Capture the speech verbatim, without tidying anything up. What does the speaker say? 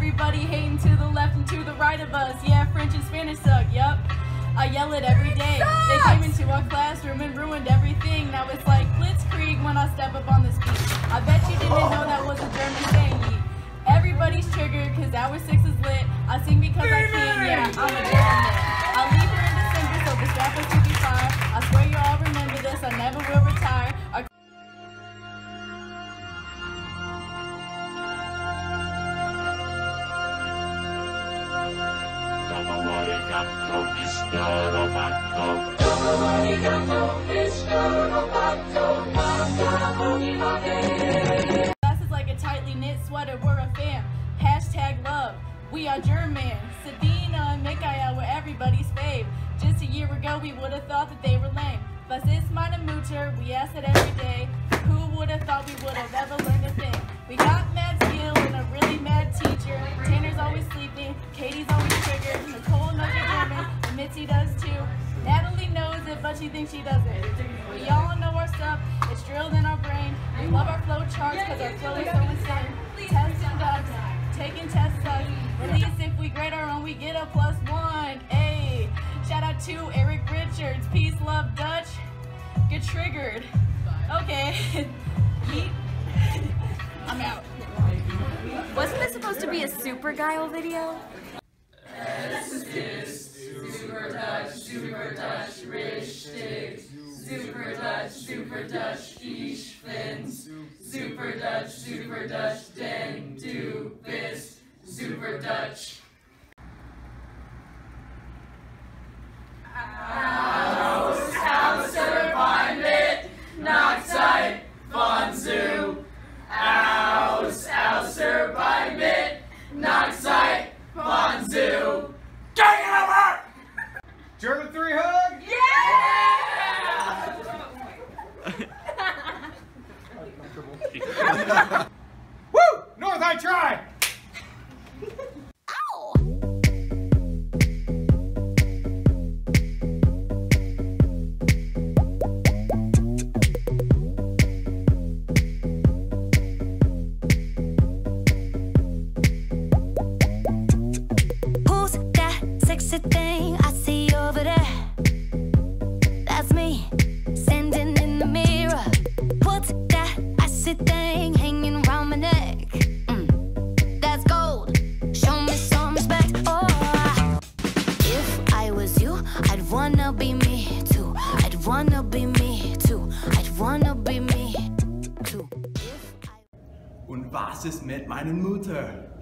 Everybody hating to the left and to the right of us. Yeah, French and Spanish suck, yup. I yell it every day. They came into our classroom and ruined everything. Now it's like blitzkrieg when I step up on this beat. I bet you didn't know that was a German saying. Everybody's triggered cause our six is lit. I sing because I can, yeah, I'm a German. I'll leave her in December, so this rapper's to be fire. I swear you all remember this, I never will retire. Our Class is like a tightly knit sweater, we're a fam. Hashtag love, we are German. Sadina and Mikael were everybody's fave. Just a year ago we would have thought that they were lame. Was ist meine Mutter, we ask it every day. Who would have thought we would have ever learned a thing? We got mad skill and a really mad teacher. Tanner's always sleeping, Katie's always triggered. Nicole knows her German, and Mitzi does too. Natalie knows it, but she thinks she doesn't. We all know our stuff, it's drilled in our brain. We love our flow charts because our flow is so insane. Tests and ducks, taking tests sucks. At least if we grade our own, we get a plus one. Hey, shout out to Eric Richards. Peace, love, Dutch. Get triggered. Okay. Yeet. I'm out. Wasn't this supposed to be a Super Guile video? Es ist Super Dutch, Super Dutch, richtig. Super Dutch, Super Dutch, ich find's. Super Dutch, Super Dutch, denn du bist Super Dutch. Aus, außer beim mit Nachtzeit von Zoo. Aus, außer beim mit Nachtzeit von Zoo. Gang it over! German three hug! Yeah! Woo! North, I try! Ow! Who's that sexy thing I see over there? That's me, standing in the mirror. What's that icy thing hanging around my neck? Mm, that's gold. Show me some respect. Oh, if I was you, I'd wanna be me too. I'd wanna be me too. I'd wanna be me too. If I Und was ist mit meiner Mutter?